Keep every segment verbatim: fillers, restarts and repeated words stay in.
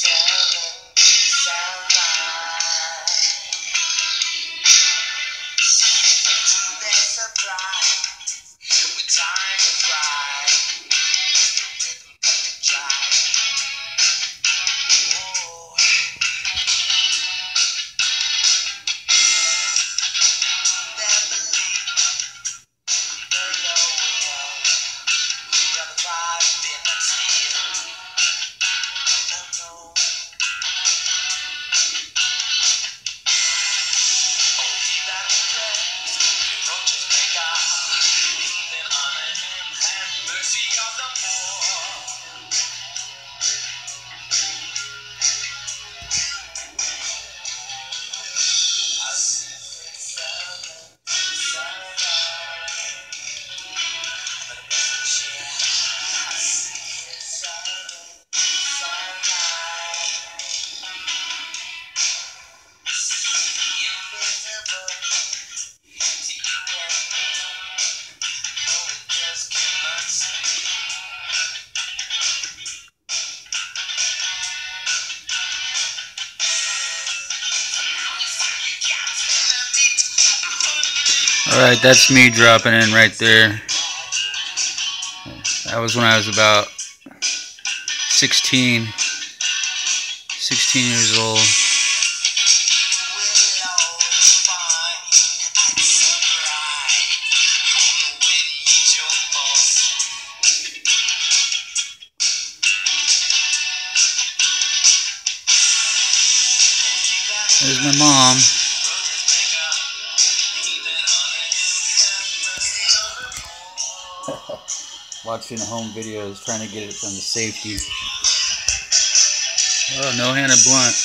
Alright, that's me dropping in right there. That was when I was about sixteen. sixteen years old. There's my mom. Watching home videos, trying to get it from the safety. Oh, no Hannah Blunt.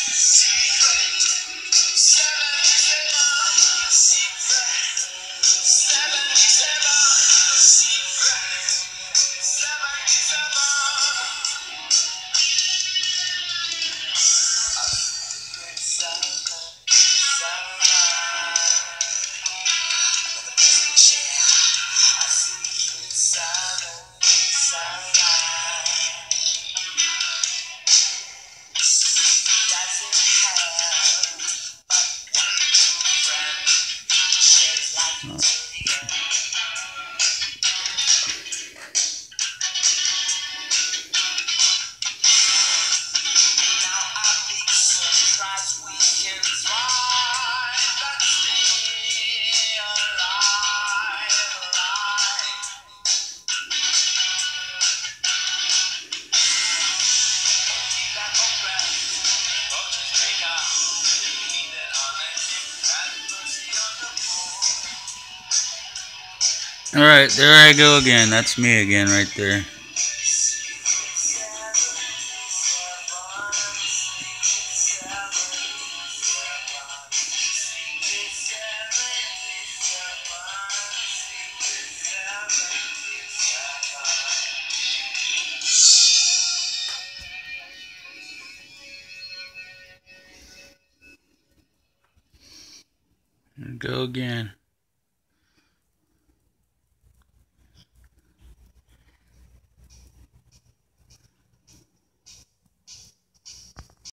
Alright, there I go again. That's me again right there. Go again.